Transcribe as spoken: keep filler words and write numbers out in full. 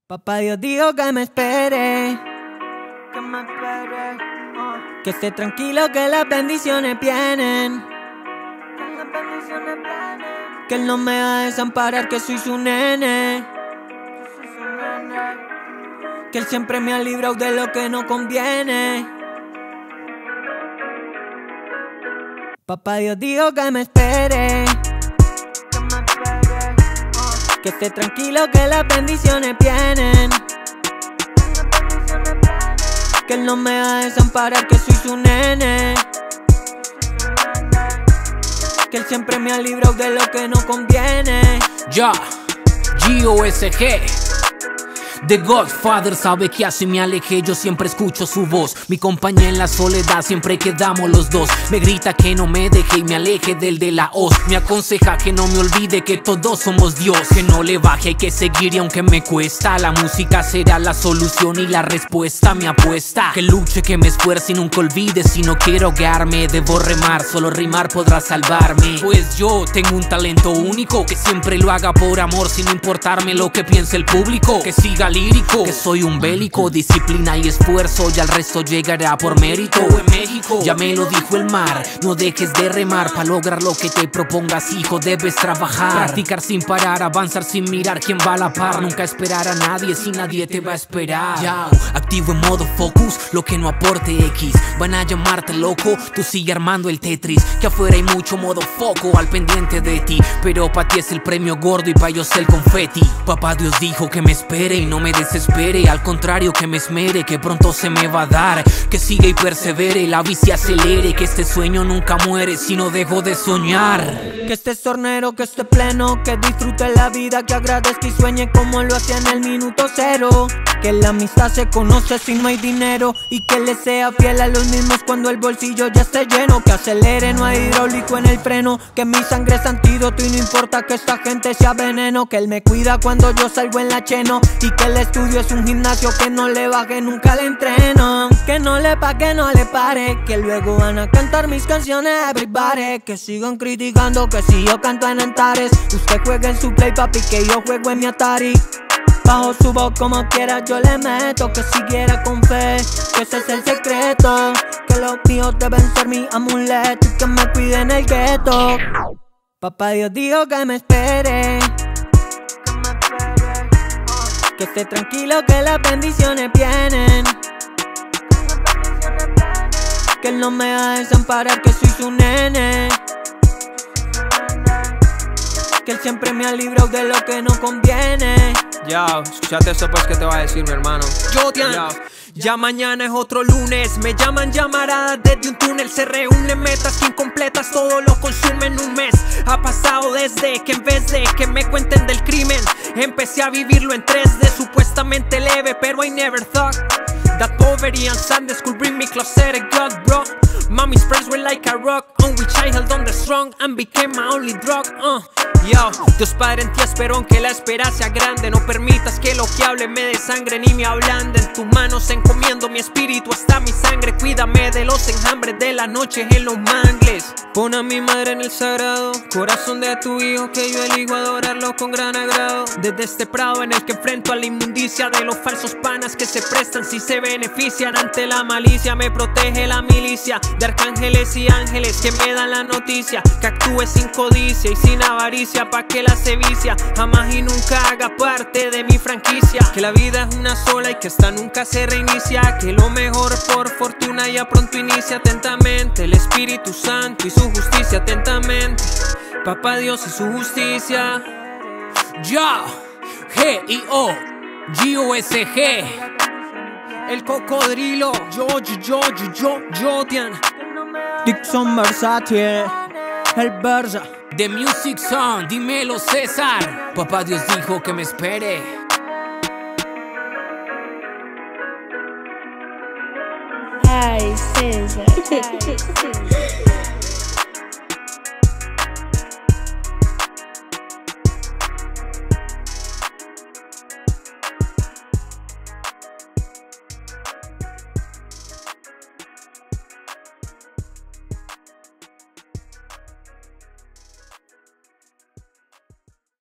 Papá Dios dijo que me espere, que me espere, uh. que esté tranquilo que las bendiciones vienen, que las bendiciones vienen, que Él no me va a desamparar, que soy su nene, que soy su nene, que Él siempre me ha librado de lo que no conviene. Papá Dios dijo que me espere, que me espere, uh. que esté tranquilo que las bendiciones vienen, que Él no me va a desamparar, que soy su nene, que Él siempre me ha librado de lo que no conviene. Ya, G O S G The Godfather sabe que así me alejé, yo siempre escucho su voz. Mi compañía en la soledad, siempre quedamos los dos. Me grita que no me deje y me aleje del de la hoz. Me aconseja que no me olvide que todos somos Dios, que no le baje, hay que seguir y aunque me cuesta, la música será la solución y la respuesta, mi apuesta. Que luche, que me esfuerce y nunca olvide, si no quiero quedarme, debo remar, solo rimar podrá salvarme. Pues yo tengo un talento único, que siempre lo haga por amor, sin importarme lo que piense el público. Que siga lírico, que soy un bélico, disciplina y esfuerzo, y al resto llegará por mérito. En México ya me lo dijo el mar, no dejes de remar, para lograr lo que te propongas, hijo, debes trabajar. Practicar sin parar, avanzar sin mirar quién va a la par, nunca esperar a nadie si nadie te va a esperar. Yao, activo en modo focus, lo que no aporte X, van a llamarte loco, tú sigue armando el Tetris, que afuera hay mucho modo foco al pendiente de ti, pero pa' ti es el premio gordo y pa' ellos el confeti. Papá Dios dijo que me espere y no me desespere, al contrario que me esmere, que pronto se me va a dar, que siga y persevere, la vida se acelere, que este sueño nunca muere si no dejo de soñar. Que esté sornero, que esté pleno, que disfrute la vida, que agradezca y sueñe como lo hacía en el minuto cero. Que la amistad se conoce si no hay dinero, y que le sea fiel a los mismos cuando el bolsillo ya esté lleno. Que acelere, no hay hidráulico en el freno, que mi sangre es antídoto y no importa que esta gente sea veneno. Que Él me cuida cuando yo salgo en la cheno, y que el estudio es un gimnasio, que no le baje nunca el entreno. Que no le pa' que no le pare, que luego van a cantar mis canciones everybody. Que sigan criticando que si yo canto en Antares, usted juega en su play papi, que yo juego en mi Atari. Bajo su voz como quiera yo le meto, que siguiera con fe, que ese es el secreto. Que los míos deben ser mi amuleto y que me cuiden el gueto. Papá Dios dijo que me espere, que me espere, uh. que esté tranquilo que las bendiciones vienen, que Él no me va a desamparar, que soy su nene, que Él siempre me ha librado de lo que no conviene. Yo, escuchate eso pues que te va a decir mi hermano. Yo, Tian, ya mañana es otro lunes. Me llaman llamaradas desde un túnel. Se reúnen metas incompletas, todo lo consume en un mes. Ha pasado desde que en vez de que me cuenten del crimen, empecé a vivirlo en tres D, supuestamente leve, pero I never thought that poverty and sadness could bring me closer to God, bro. Mommy's prayers were like a rock on which I held on the strong and became my only drug. Uh. Yo, Dios Padre en ti espero, aunque la espera sea grande. No permitas que lo que hable me desangre ni me ablande. En tus manos encomiendo mi espíritu hasta mi sangre. Cuídame de los enjambres de la noche en los mangles. Pon a mi madre en el sagrado corazón de tu hijo, que yo elijo adorarlo con gran agrado. Desde este prado en el que enfrento a la inmundicia de los falsos panas que se prestan si se benefician ante la malicia. Me protege la milicia de arcángeles y ángeles que me dan la noticia, que actúe sin codicia y sin avaricia, pa' que la sevicia jamás y nunca haga parte de mi franquicia. Que la vida es una sola y que esta nunca se reinicia, que lo mejor por fortuna ya pronto inicia. Atentamente el Espíritu Santo y su justicia, atentamente Papá Dios y su justicia. Ya, G I O G O S G El cocodrilo. Yo, yo, yo, yo, yo, yo, Tian. Dixon Versace, el Versa. The Music Song, dímelo César. Papá Dios dijo que me espere. Ay, César. Ay, César.